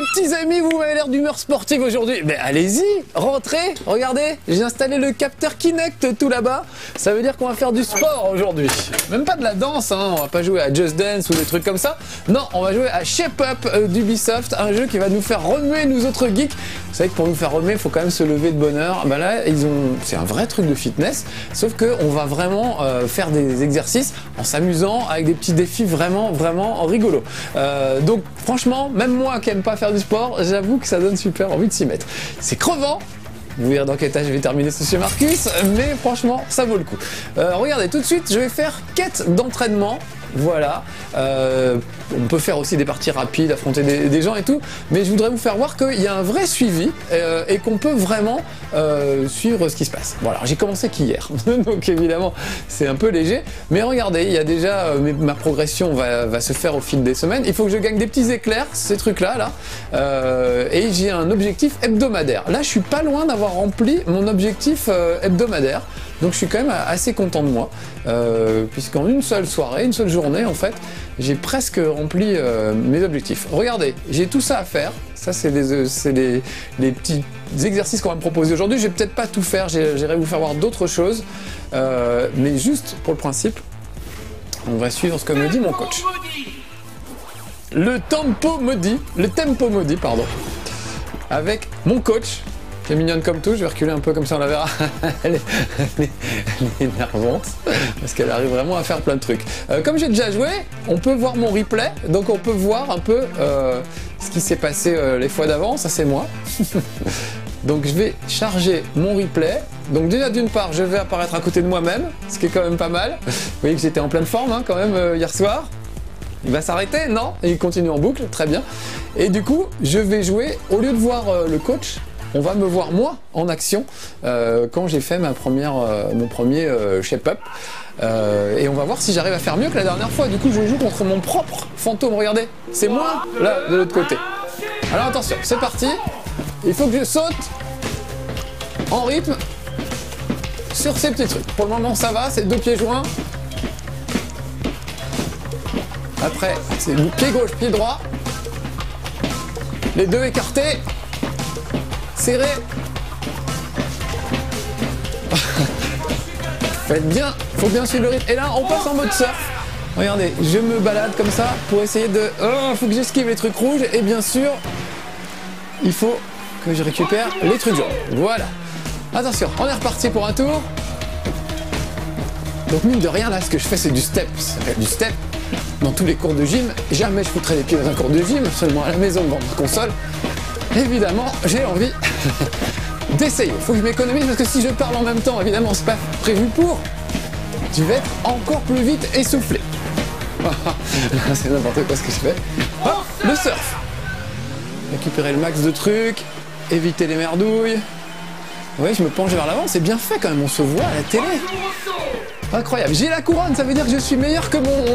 petits amis, vous m'avez l'air d'humeur sportive aujourd'hui. Mais allez-y, rentrez, regardez, j'ai installé le capteur Kinect tout là-bas. Ça veut dire qu'on va faire du sport aujourd'hui. Même pas de la danse, hein. On va pas jouer à Just Dance ou des trucs comme ça. Non, on va jouer à Shape Up d'Ubisoft, un jeu qui va nous faire remuer nous autres geeks. Vous savez que pour nous faire remuer, il faut quand même se lever de bonne heure. Ben là, c'est un vrai truc de fitness, sauf qu'on va vraiment faire des exercices en s'amusant avec des petits défis vraiment rigolos. Donc franchement, même moi qui aime pas faire du sport, j'avoue que ça donne super envie de s'y mettre. C'est crevant. Vous verrez dans quel état je vais terminer ce chez Marcus, mais franchement, ça vaut le coup. Regardez, tout de suite, je vais faire quête d'entraînement. Voilà, on peut faire aussi des parties rapides, affronter des gens et tout, mais je voudrais vous faire voir qu'il y a un vrai suivi et qu'on peut vraiment suivre ce qui se passe. Bon alors j'ai commencé qu'hier, donc évidemment c'est un peu léger, mais regardez, il y a déjà ma progression va se faire au fil des semaines. Il faut que je gagne des petits éclairs, ces trucs là, et j'ai un objectif hebdomadaire. Là je suis pas loin d'avoir rempli mon objectif hebdomadaire. Donc je suis quand même assez content de moi, puisqu'en une seule soirée, une seule journée en fait, j'ai presque rempli mes objectifs. Regardez, j'ai tout ça à faire, ça c'est les petits exercices qu'on va me proposer aujourd'hui. Je vais peut-être pas tout faire, j'irai vous faire voir d'autres choses, mais juste pour le principe, on va suivre ce que me dit mon coach. Le tempo maudit, pardon, avec mon coach. C'est mignonne comme tout, je vais reculer un peu comme ça on la verra. elle est énervante parce qu'elle arrive vraiment à faire plein de trucs. Comme j'ai déjà joué, on peut voir mon replay, donc on peut voir un peu ce qui s'est passé les fois d'avant, ça c'est moi. Donc je vais charger mon replay. Donc déjà d'une part je vais apparaître à côté de moi-même, ce qui est quand même pas mal. Vous voyez que j'étais en pleine forme hein, quand même hier soir. Il va s'arrêter? Non, il continue en boucle, très bien. Et du coup je vais jouer, au lieu de voir le coach, on va me voir moi en action quand j'ai fait mon premier Shape Up et on va voir si j'arrive à faire mieux que la dernière fois. Du coup je joue contre mon propre fantôme, regardez, c'est moi là de l'autre côté. Alors attention, c'est parti, il faut que je saute en rythme sur ces petits trucs. Pour le moment ça va, c'est 2 pieds joints. Après c'est pied gauche, pied droit, les deux écartés. Serré. Faites bien, faut bien suivre le rythme. Et là, on passe en mode surf. Regardez, je me balade comme ça pour essayer de... Oh, faut que j'esquive les trucs rouges. Et bien sûr, il faut que je récupère les trucs jaunes. Voilà. Attention, on est reparti pour un tour. Donc mine de rien, là, ce que je fais, c'est du step. Ça s'appelle du step. Dans tous les cours de gym, jamais je foutrais les pieds dans un cours de gym, seulement à la maison devant ma console. Évidemment, j'ai envie d'essayer. Faut que je m'économise parce que si je parle en même temps, évidemment, c'est pas prévu pour. Tu vas être encore plus vite essoufflé. C'est n'importe quoi ce que je fais. Hop, le surf. Récupérer le max de trucs, éviter les merdouilles. Oui, je me penche vers l'avant, c'est bien fait quand même, on se voit à la télé. Incroyable. J'ai la couronne, ça veut dire que je suis meilleur que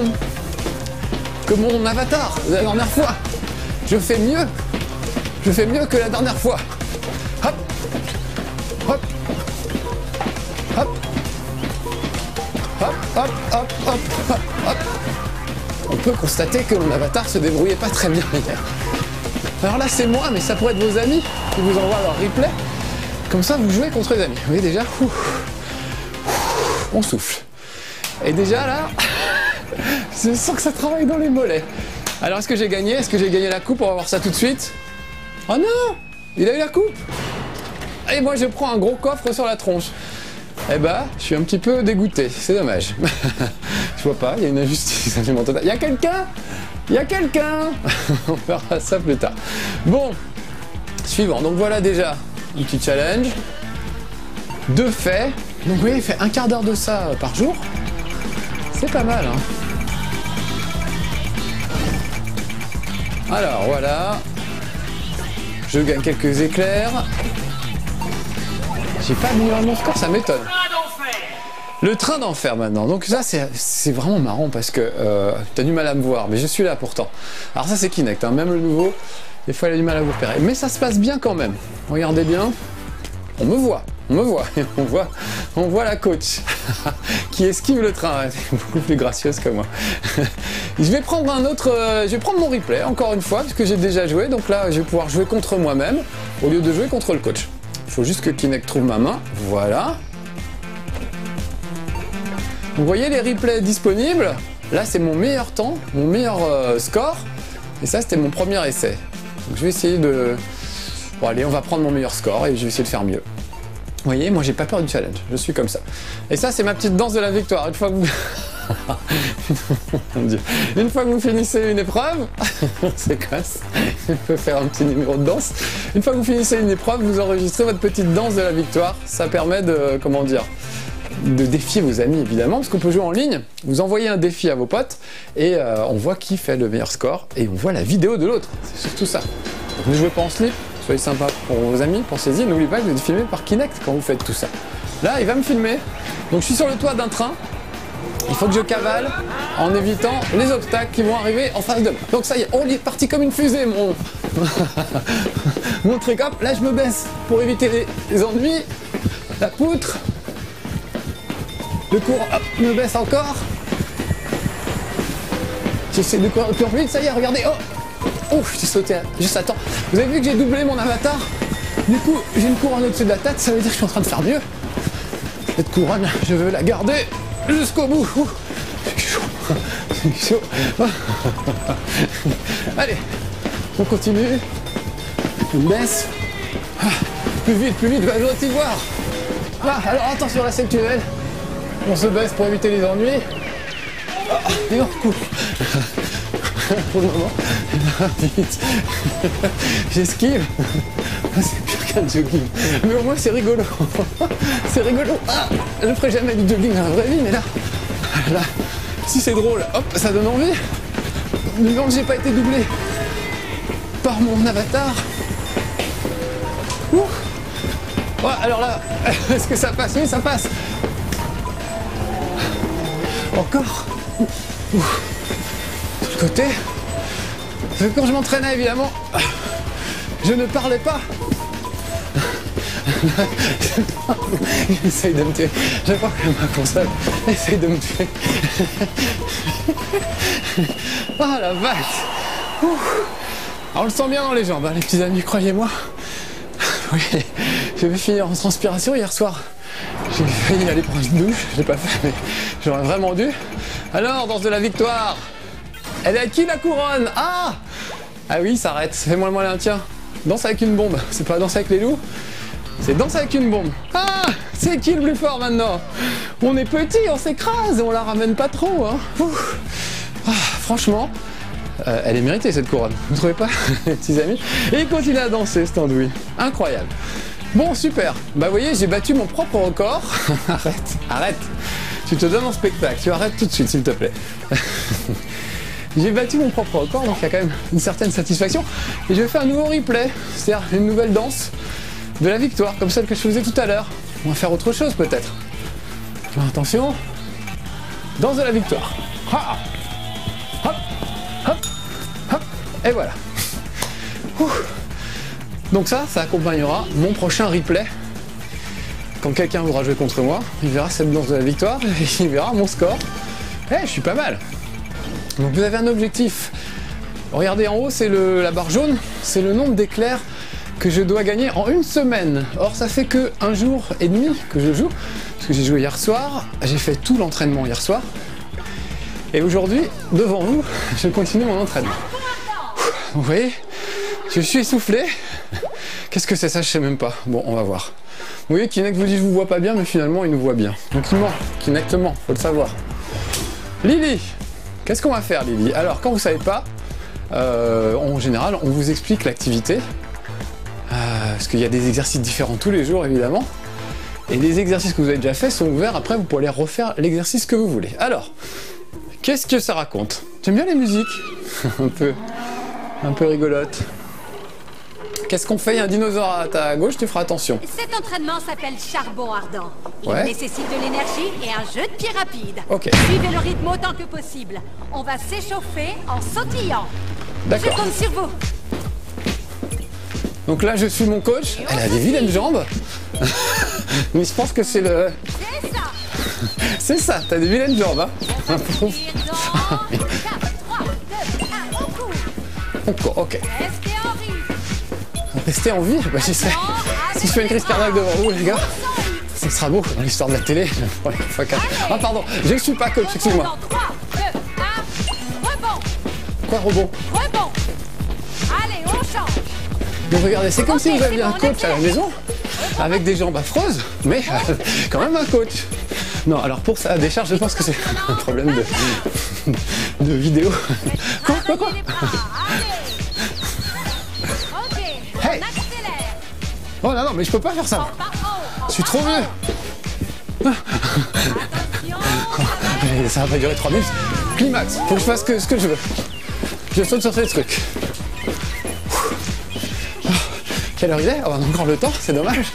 mon avatar de la dernière fois. Je fais mieux. Je fais mieux que la dernière fois. Hop, hop, hop, hop, hop, hop, hop, hop, hop. On peut constater que mon avatar se débrouillait pas très bien hier. Alors là c'est moi, mais ça pourrait être vos amis qui vous envoient leur replay. Comme ça vous jouez contre les amis. Vous voyez déjà, on souffle. Et déjà là, je sens que ça travaille dans les mollets. Alors est-ce que j'ai gagné? Est-ce que j'ai gagné la coupe? On va voir ça tout de suite. Oh non! Il a eu la coupe! Et moi je prends un gros coffre sur la tronche. Eh bah, je suis un petit peu dégoûté, c'est dommage. Je vois pas, il y a une injustice alimentaire. Il y a quelqu'un! Il y a quelqu'un! On verra ça plus tard. Bon, suivant. Donc voilà déjà un petit challenge. 2 faits. Donc vous voyez, il fait un quart d'heure de ça par jour. C'est pas mal, hein. Alors voilà. Je gagne quelques éclairs. J'ai pas mis mon score, ça m'étonne. Le train d'enfer maintenant. Donc ça c'est vraiment marrant parce que t'as du mal à me voir, mais je suis là pourtant. Alors ça c'est Kinect, hein. Même le nouveau, des fois il a du mal à vous repérer. Mais ça se passe bien quand même. Regardez bien, on me voit. on me voit, on voit la coach qui esquive le train, elle est beaucoup plus gracieuse que moi. Je vais prendre je vais prendre mon replay encore une fois, puisque j'ai déjà joué, donc là je vais pouvoir jouer contre moi-même, au lieu de jouer contre le coach. Il faut juste que Kinect trouve ma main, voilà. Vous voyez les replays disponibles, là c'est mon meilleur temps, mon meilleur score, et ça c'était mon premier essai. Donc je vais essayer de... Bon allez, on va prendre mon meilleur score et je vais essayer de faire mieux. Vous voyez, moi j'ai pas peur du challenge, je suis comme ça. Et ça c'est ma petite danse de la victoire, une fois que vous... Mon Dieu. Une fois que vous finissez une épreuve, c'est classe, je peux faire un petit numéro de danse. Une fois que vous finissez une épreuve, vous enregistrez votre petite danse de la victoire. Ça permet de, comment dire, de défier vos amis évidemment, parce qu'on peut jouer en ligne. Vous envoyez un défi à vos potes et on voit qui fait le meilleur score et on voit la vidéo de l'autre. C'est surtout ça. Donc, ne jouez pas en slip, soyez sympa pour vos amis, pensez-y. N'oubliez pas que vous êtes filmé par Kinect quand vous faites tout ça. Là, il va me filmer. Donc je suis sur le toit d'un train. Il faut que je cavale en évitant les obstacles qui vont arriver en face de moi. Donc ça y est, on est parti comme une fusée, mon truc. Hop, là je me baisse pour éviter les ennuis. La poutre. Le courant, hop, je me baisse encore. J'essaie de courir plus vite, ça y est, regardez. Oh, j'ai sauté juste à temps. Vous avez vu que j'ai doublé mon avatar? Du coup, j'ai une couronne au-dessus de la tête, ça veut dire que je suis en train de faire mieux. Cette couronne, je veux la garder jusqu'au bout. C'est chaud. Allez, on continue. On baisse. Plus vite, va aussi voir. Alors attention, là c'est le tunnel. On se baisse pour éviter les ennuis. Et on recourt. Pour le moment, vite. J'esquive. C'est pire qu'un jogging. Mais au moins c'est rigolo. C'est rigolo. Je ne ferai jamais du jogging dans la vraie vie, mais là, si c'est drôle, hop, ça donne envie. Du moment que j'ai pas été doublé par mon avatar. Ouais, alors là, est-ce que ça passe? Oui, ça passe. Encore. De l'autre côté. Parce que quand je m'entraînais, évidemment, je ne parlais pas. Il essaye de me tuer. Je crois que ma console essaye de me tuer. Ah la vache. Alors, on le sent bien dans les jambes, hein, les petits amis, croyez-moi. Oui, j'ai vais finir en transpiration hier soir. J'ai failli aller prendre une douche, je l'ai pas fait, mais j'aurais vraiment dû. Alors, danse de la victoire. Elle est à qui la couronne? Ah oui, ça arrête, fais-moi le malin, tiens. Danse avec une bombe, c'est pas danse avec les loups, c'est danse avec une bombe. Ah, c'est qui le plus fort maintenant? On est petit, on s'écrase, on la ramène pas trop, hein. Franchement, elle est méritée cette couronne, vous trouvez pas, les petits amis? Et il continue à danser, cet andouille, incroyable. Bon, super, bah vous voyez, j'ai battu mon propre record. Arrête, tu te donnes en spectacle, tu arrêtes tout de suite s'il te plaît. J'ai battu mon propre record, donc il y a quand même une certaine satisfaction. Et je vais faire un nouveau replay, c'est-à-dire une nouvelle danse de la victoire, comme celle que je faisais tout à l'heure. On va faire autre chose peut-être. Alors, attention, danse de la victoire. Hop, hop, hop, et voilà. Donc ça accompagnera mon prochain replay. Quand quelqu'un voudra jouer contre moi, il verra cette danse de la victoire et il verra mon score. Je suis pas mal. Donc vous avez un objectif. Regardez en haut, c'est la barre jaune, c'est le nombre d'éclairs que je dois gagner en une semaine. Or ça fait que 1 jour et demi que je joue, parce que j'ai joué hier soir, j'ai fait tout l'entraînement hier soir. Et aujourd'hui, devant vous, je continue mon entraînement. Vous voyez, je suis essoufflé. Qu'est-ce que c'est ça? Je sais même pas. Bon, on va voir. Vous voyez, Kinect vous dit je vous vois pas bien, mais finalement il nous voit bien. Donc il ment, Kinect ment, faut le savoir. Lily, qu'est-ce qu'on va faire, Lily? Alors, quand vous savez pas, en général, on vous explique l'activité. Parce qu'il y a des exercices différents tous les jours, évidemment. Et les exercices que vous avez déjà faits sont ouverts. Après, vous pouvez aller refaire l'exercice que vous voulez. Alors, qu'est-ce que ça raconte? J'aime bien les musiques. un peu rigolote. Qu'est-ce qu'on fait? Il y a un dinosaure à ta gauche, tu feras attention. Cet entraînement s'appelle charbon ardent. Il Ouais. nécessite de l'énergie et un jeu de pied rapide. Ok. Suivez le rythme autant que possible. On va s'échauffer en sautillant. Je D'accord. compte sur vous. Donc là, je suis mon coach. Elle a des vilaines jambes. Mais je pense que c'est le... C'est ça. C'est ça, t'as des vilaines jambes, hein. Respire dans 4, 3, 2, 1, on court. Encore, ok. Restez en vie. Restez en vie, bah j'essaie. Si je fais une crise cardiaque devant vous, les gars, ce sera beau dans l'histoire de la télé. Ah pardon, je suis pas coach, excuse-moi. Dans 3, 2, 1, rebond. Quoi, rebond? Rebond. Allez, on change. Mais regardez, c'est comme si Ok, vous aviez c'est un bon, coach à la maison, avec des jambes affreuses, mais quand même un coach. Non, alors pour ça, décharge, je pense que c'est un problème de vidéo. Quoi? Arrêtez les bras. Allez. Ok, Hey. on accélère. Oh non, non, mais je peux pas faire ça. On part haut. Je suis trop vieux. Attention. Et ça va pas durer 3 minutes. Climax, faut que je fasse ce que je veux. Je saute sur ces trucs. Oh, quelle heure il est? Oh, on a encore le temps, c'est dommage.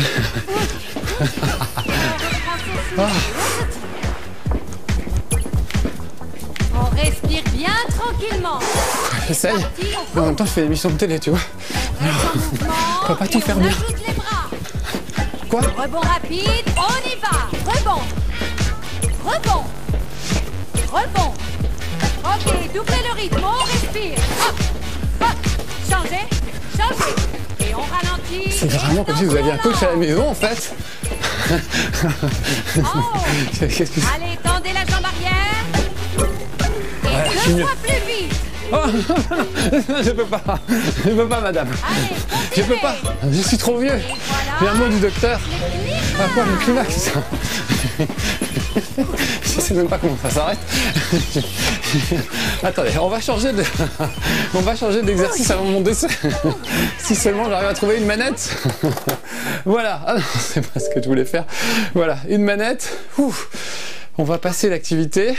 On respire bien tranquillement. J'essaye, mais en même temps je fais une émission de télé, tu vois. On peut pas tout et faire on bien. ajoute les bras. Quoi? Rebond rapide, on y va. Rebond. Rebond. Rebond. Ok, doublez le rythme, on respire. Hop, hop. Changez, changez. Et on ralentit. C'est vraiment comme si vous aviez un coach à la maison en fait. Oh. Qu'est-ce que c'est? Allez, tendez la jambe arrière. Et Ouais, je suis deux mieux. fois plus vite. Oh, je peux pas madame. Allez, Je peux continuez. pas, je suis trop vieux. Et J'ai un voilà. mot du docteur. À quoi le climax? Je sais même pas comment ça s'arrête. Attendez, on va changer d'exercice avant mon décès. Si seulement j'arrive à trouver une manette. Voilà. Ah non, c'est pas ce que je voulais faire. Voilà, une manette. Ouf. On va passer l'activité.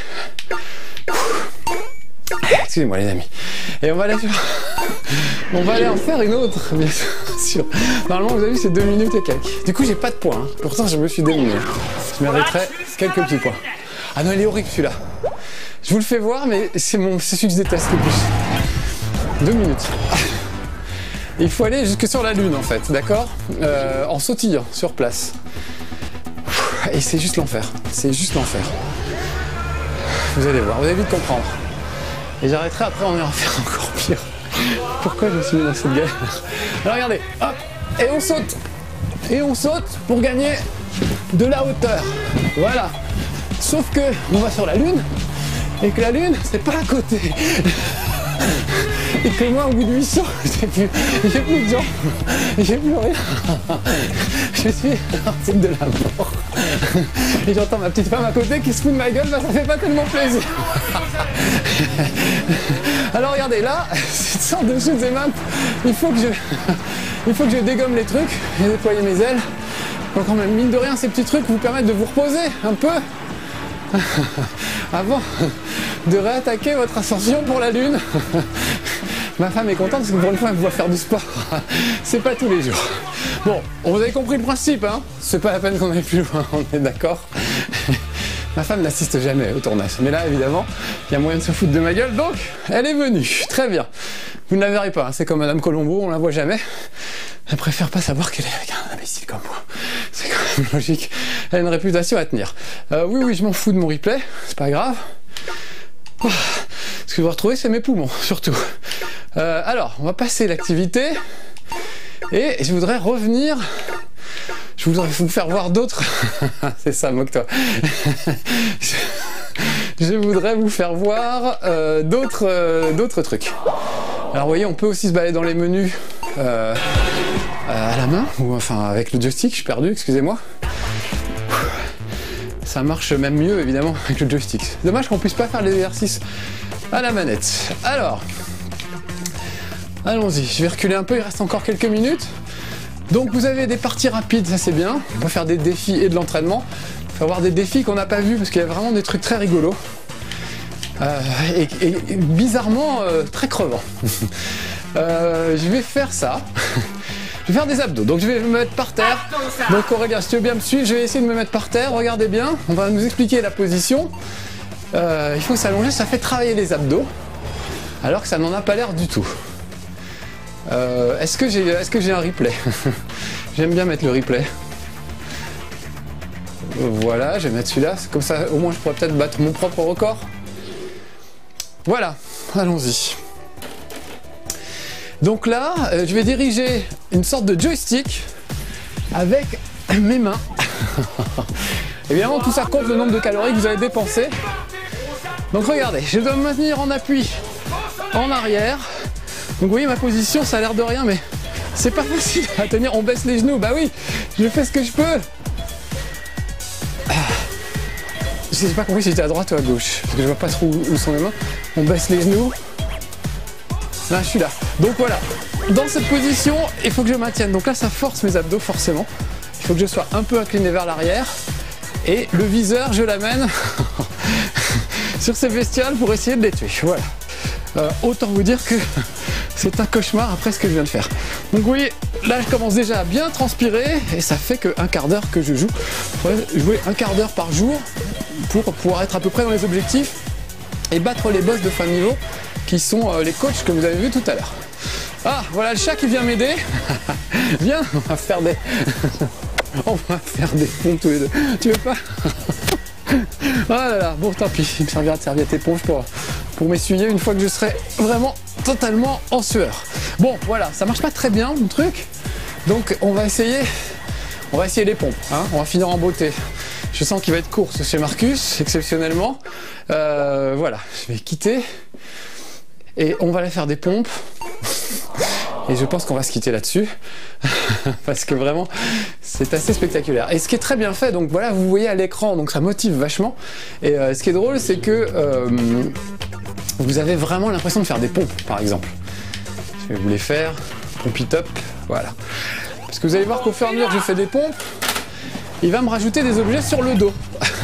Excusez-moi les amis. Et on va aller en faire une autre, bien sûr. Normalement, vous avez vu, c'est 2 minutes et quelques. Du coup, j'ai pas de points. Hein. Pourtant, je me suis diminué. Je mériterais quelques petits points. Ah non, il est horrible celui-là. Je vous le fais voir, mais c'est celui que je déteste le plus. 2 minutes. Il faut aller jusque sur la Lune, en fait, d'accord? En sautillant, sur place. Et c'est juste l'enfer. C'est juste l'enfer. Vous allez voir, vous allez vite comprendre. Et j'arrêterai après, on ira faire encore pire. Pourquoi je me suis mis dans cette galère? Alors regardez, hop, et on saute. Et on saute pour gagner de la hauteur. Voilà. Sauf que on va sur la Lune, et que la Lune, c'est pas à côté. Et que moi, au bout de 8 sauts, j'ai plus de jambes, j'ai plus rien. Je suis un type de la mort. Et j'entends ma petite femme à côté qui se fout de ma gueule, bah ça fait pas tellement plaisir. Alors regardez, là, c'est une sorte de shoot 'em up. Il faut que je dégomme les trucs et déployer mes ailes. Donc quand même, mine de rien, ces petits trucs vous permettent de vous reposer un peu avant de réattaquer votre ascension pour la Lune. Ma femme est contente parce que pour une fois elle me voit faire du sport. C'est pas tous les jours. Bon, vous avez compris le principe, hein? C'est pas la peine qu'on aille plus loin, on est d'accord. Ma femme n'assiste jamais au tournage. Mais là, évidemment, il y a moyen de se foutre de ma gueule, donc elle est venue. Très bien. Vous ne la verrez pas, hein. C'est comme Madame Colombo, on la voit jamais. Elle préfère pas savoir qu'elle est avec un imbécile comme moi. C'est quand même logique. Elle a une réputation à tenir. Oui, je m'en fous de mon replay, c'est pas grave. Oh, ce que je vais retrouver, c'est mes poumons, surtout. Alors, on va passer l'activité. Et je voudrais revenir... Je voudrais vous faire voir d'autres... C'est ça, moque-toi. Je voudrais vous faire voir d'autres trucs. Alors, vous voyez, on peut aussi se balader dans les menus à la main, ou enfin avec le joystick, je suis perdu, excusez-moi. Ça marche même mieux, évidemment, avec le joystick. C'est dommage qu'on puisse pas faire l'exercice à la manette. Alors, allons-y, je vais reculer un peu, il reste encore quelques minutes. Donc vous avez des parties rapides, ça c'est bien. On peut faire des défis et de l'entraînement. Il faut avoir des défis qu'on n'a pas vus, parce qu'il y a vraiment des trucs très rigolos. Et bizarrement, très crevants. Je vais faire ça. Je vais faire des abdos, donc je vais me mettre par terre. Donc Aurélien, si tu veux bien me suivre, je vais essayer de me mettre par terre. Regardez bien, on va nous expliquer la position. Il faut s'allonger, ça fait travailler les abdos, alors que ça n'en a pas l'air du tout. Est-ce que j'ai un replay? J'aime bien mettre le replay. Voilà, je vais mettre celui-là, comme ça au moins je pourrais peut-être battre mon propre record. Voilà, allons-y. Donc là, je vais diriger une sorte de joystick avec mes mains. Évidemment, tout ça compte le nombre de calories que vous avez dépensé. Donc regardez, je dois me maintenir en appui en arrière. Donc vous voyez ma position, ça a l'air de rien, mais c'est pas facile à tenir. On baisse les genoux, bah oui, je fais ce que je peux. Je sais pas compris si j'étais à droite ou à gauche, parce que je vois pas trop où sont les mains. On baisse les genoux. Là, je suis là. Donc voilà, dans cette position, il faut que je maintienne. Donc là, ça force mes abdos, forcément. Il faut que je sois un peu incliné vers l'arrière. Et le viseur, je l'amène sur ces bestioles pour essayer de les tuer. Voilà. Autant vous dire que c'est un cauchemar après ce que je viens de faire. Donc vous voyez, là je commence déjà à bien transpirer et ça fait que un quart d'heure que je joue. Je pourrais jouer un quart d'heure par jour pour pouvoir être à peu près dans les objectifs et battre les boss de fin de niveau qui sont les coachs que vous avez vus tout à l'heure. Ah, voilà le chat qui vient m'aider. Viens, on va faire des pompes tous les deux. Tu veux pas? Oh là là, bon tant pis, il me servira de serviette éponge pour m'essuyer une fois que je serai vraiment totalement en sueur. Bon voilà, ça marche pas très bien mon truc, donc on va essayer les pompes, hein, on va finir en beauté. Je sens qu'il va être court chez Marcus, exceptionnellement. Voilà, je vais quitter et on va aller faire des pompes. Et je pense qu'on va se quitter là-dessus, parce que vraiment, c'est assez spectaculaire. Et ce qui est très bien fait, donc voilà, vous voyez à l'écran, donc ça motive vachement. Et ce qui est drôle, c'est que vous avez vraiment l'impression de faire des pompes, par exemple. Je vais vous les faire, pompi top, voilà. Parce que vous allez voir qu'au fur et à mesure que je fais des pompes, il va me rajouter des objets sur le dos.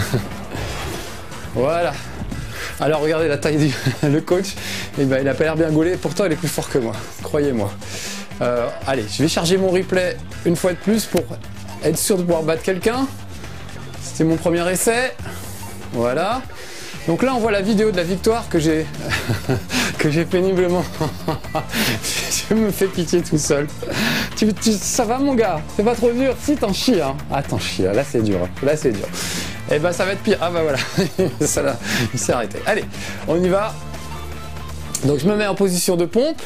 Voilà. Alors regardez la taille le coach, et ben, il a pas l'air bien gaulé, pourtant il est plus fort que moi, croyez-moi. Allez, je vais charger mon replay une fois de plus pour être sûr de pouvoir battre quelqu'un. C'était mon premier essai. Voilà. Donc là on voit la vidéo de la victoire que j'ai péniblement. Je me fais pitié tout seul. Ça va mon gars, c'est pas trop dur. Si t'en chies, hein. Ah t'en chies, là c'est dur, là c'est dur. Et ben ça va être pire. Ah bah voilà, ça là, il s'est arrêté. Allez, on y va. Donc je me mets en position de pompe.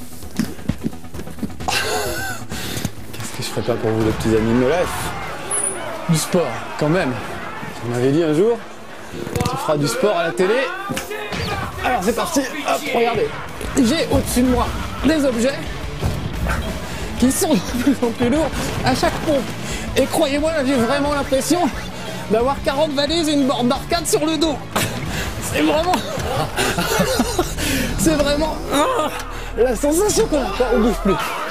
Qu'est-ce que je ferais pas pour vous les petits amis de nos life? Du sport, quand même. Vous m'avez dit un jour, tu feras du sport à la télé. Alors c'est parti, hop, regardez. J'ai au-dessus de moi des objets qui sont de plus en plus lourds à chaque pompe. Et croyez-moi, là j'ai vraiment l'impression d'avoir 40 valises et une borne d'arcade sur le dos. C'est vraiment... C'est vraiment... La sensation qu'on a quand on bouge plus.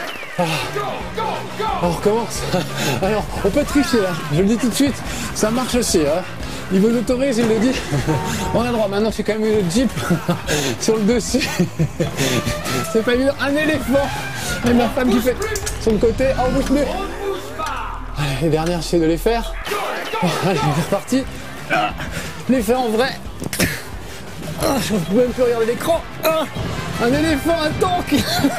On recommence. Alors, on peut tricher là, je le dis tout de suite, ça marche aussi. Hein. Il vous autorise, il le dit. On a le droit, maintenant j'ai quand même eu le Jeep sur le dessus. C'est pas évident. Un éléphant. Et ma femme qui fait sur le côté, on bouge plus. Allez, les dernières, j'essaie de les faire. Bon, allez, on est reparti. Je l'ai fait en vrai. Je ne peux même plus regarder l'écran. Un éléphant, un tank.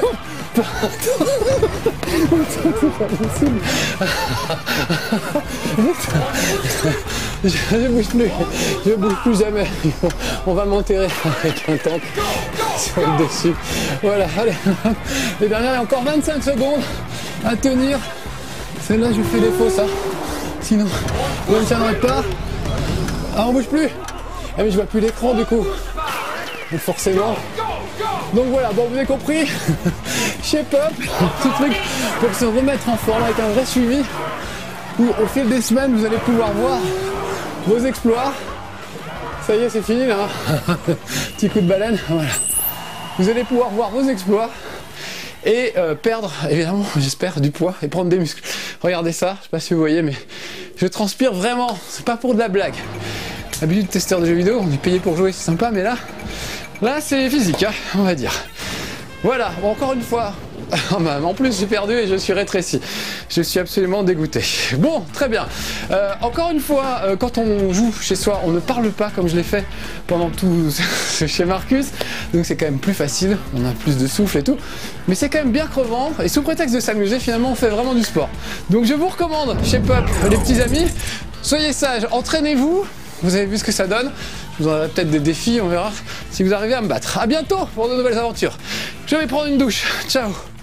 Je bouge plus jamais. On va m'enterrer avec un tank sur le dessus. Voilà, allez. Les dernières, il y a encore 25 secondes à tenir. Celle-là, je fais défaut, ça. Sinon, je ne tiendrai pas. Ah, on bouge plus. Ah, mais je vois plus l'écran du coup. Donc forcément. Donc voilà, bon, vous avez compris. Shape up, petit truc pour se remettre en forme avec un vrai suivi. Où au fil des semaines, vous allez pouvoir voir vos exploits. Ça y est, c'est fini là. Petit coup de baleine, voilà. Vous allez pouvoir voir vos exploits et perdre, évidemment, j'espère, du poids et prendre des muscles. Regardez ça, je sais pas si vous voyez, mais je transpire vraiment. C'est pas pour de la blague. Habitude de testeur de jeux vidéo, on est payé pour jouer, c'est sympa, mais là c'est physique, hein, on va dire. Voilà, bon, encore une fois, en plus j'ai perdu et je suis rétréci. Je suis absolument dégoûté. Bon, très bien. Encore une fois, quand on joue chez soi, on ne parle pas comme je l'ai fait pendant tout chez Marcus. Donc c'est quand même plus facile, on a plus de souffle et tout. Mais c'est quand même bien crevant. Et sous prétexte de s'amuser, finalement, on fait vraiment du sport. Donc je vous recommande, Shape Up, les petits amis, Soyez sages, entraînez-vous. Vous avez vu ce que ça donne. Je vous en donnerai peut-être des défis, on verra si vous arrivez à me battre. A bientôt pour de nouvelles aventures. Je vais prendre une douche. Ciao.